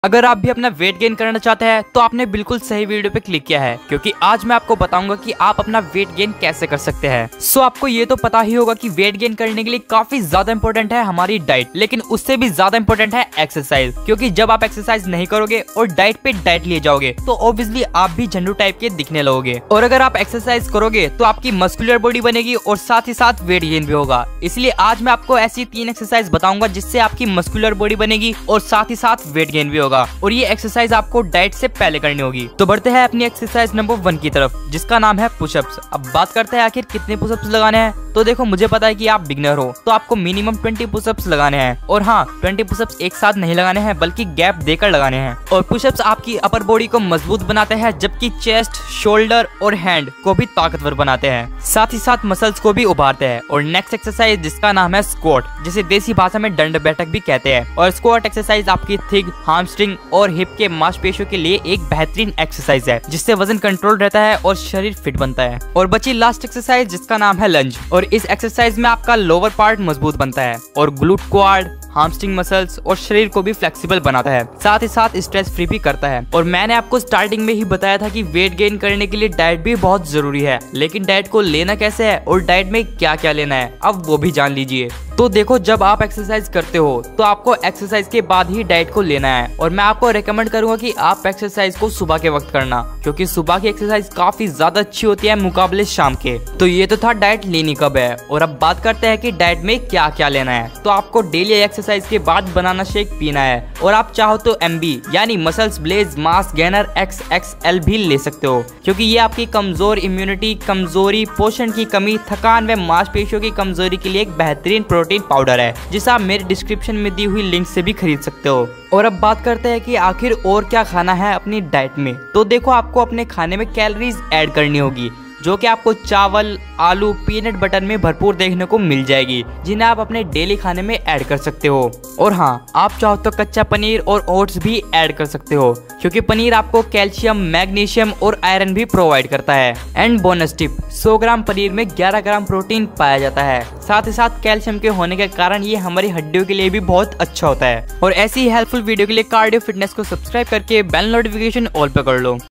अगर आप भी अपना वेट गेन करना चाहते हैं तो आपने बिल्कुल सही वीडियो पे क्लिक किया है, क्योंकि आज मैं आपको बताऊंगा कि आप अपना वेट गेन कैसे कर सकते हैं। सो आपको ये तो पता ही होगा कि वेट गेन करने के लिए काफी ज्यादा इंपॉर्टेंट है हमारी डाइट, लेकिन उससे भी ज्यादा इंपॉर्टेंट है एक्सरसाइज। क्योंकि जब आप एक्सरसाइज नहीं करोगे और डाइट पे डाइट लिए जाओगे तो ऑब्वियसली आप भी झंडू टाइप के दिखने लगोगे। और अगर आप एक्सरसाइज करोगे तो आपकी मस्कुलर बॉडी बनेगी और साथ ही साथ वेट गेन भी होगा। इसलिए आज मैं आपको ऐसी 3 एक्सरसाइज बताऊंगा जिससे आपकी मस्कुलर बॉडी बनेगी और साथ ही साथ वेट गेन भी होगा। और ये एक्सरसाइज आपको डाइट से पहले करनी होगी। तो बढ़ते हैं अपनी एक्सरसाइज नंबर 1 की तरफ, जिसका नाम है पुशअप्स। अब बात करते हैं आखिर कितने पुशअप्स लगाने हैं। तो देखो, मुझे पता है कि आप बिगनर हो तो आपको मिनिमम 20 पुशअप्स लगाने हैं। और हाँ, 20 पुशअप्स एक साथ नहीं लगाने हैं बल्कि गैप देकर लगाने हैं। और पुशअप्स आपकी अपर बॉडी को मजबूत बनाते हैं, जबकि चेस्ट, शोल्डर और हैंड को भी ताकतवर बनाते हैं, साथ ही साथ मसल्स को भी उभारते हैं। और नेक्स्ट एक्सरसाइज जिसका नाम है स्क्वाट, जिसे देसी भाषा में दंड बैठक भी कहते हैं। और स्क्वाट एक्सरसाइज आपकी थिक, हामस्ट्रिंग और हिप के मांसपेशियों के लिए एक बेहतरीन एक्सरसाइज है, जिससे वजन कंट्रोल रहता है और शरीर फिट बनता है। और बची लास्ट एक्सरसाइज जिसका नाम है लंज। और इस एक्सरसाइज में आपका लोअर पार्ट मजबूत बनता है और ग्लूट क्वाड, हामस्ट्रिंग मसल्स और शरीर को भी फ्लेक्सिबल बनाता है, साथ ही साथ स्ट्रेस फ्री भी करता है। और मैंने आपको स्टार्टिंग में ही बताया था कि वेट गेन करने के लिए डाइट भी बहुत जरूरी है, लेकिन डाइट को लेना कैसे है और डाइट में क्या क्या लेना है अब वो भी जान लीजिए। तो देखो, जब आप एक्सरसाइज करते हो तो आपको एक्सरसाइज के बाद ही डाइट को लेना है। और मैं आपको रेकमेंड करूंगा कि आप एक्सरसाइज को सुबह के वक्त करना, क्योंकि सुबह की एक्सरसाइज काफी ज्यादा अच्छी होती है मुकाबले शाम के। तो ये तो था डाइट लेनी कब है। और अब बात करते हैं कि डाइट में क्या क्या लेना है। तो आपको डेली एक्सरसाइज के बाद बनाना शेक पीना है। और आप चाहो तो MB यानी muscles blaze mass gainer XXL भी ले सकते हो, क्योंकि ये आपकी कमजोर इम्यूनिटी, कमजोरी, पोषण की कमी, थकान व मांसपेशियों की कमजोरी के लिए एक बेहतरीन प्रोटीन पाउडर है, जिसे आप मेरे डिस्क्रिप्शन में दी हुई लिंक से भी खरीद सकते हो। और अब बात करते हैं कि आखिर और क्या खाना है अपनी डाइट में। तो देखो, आपको अपने खाने में कैलोरीज ऐड करनी होगी, जो कि आपको चावल, आलू, पीनट बटर में भरपूर देखने को मिल जाएगी, जिन्हें आप अपने डेली खाने में ऐड कर सकते हो। और हाँ, आप चाहो तो कच्चा पनीर और ओट्स भी ऐड कर सकते हो, क्योंकि पनीर आपको कैल्शियम, मैग्नीशियम और आयरन भी प्रोवाइड करता है। And bonus tip, 100 gram paneer में 11 ग्राम प्रोटीन पाया जाता है। साथ ही साथ कैल्शियम के होने के कारण ये हमारी हड्डियों के लिए भी बहुत अच्छा होता है। और ऐसी हेल्पफुल वीडियो के लिए कार्डियो फिटनेस को सब्सक्राइब करके बेल नोटिफिकेशन ऑल पे कर लो।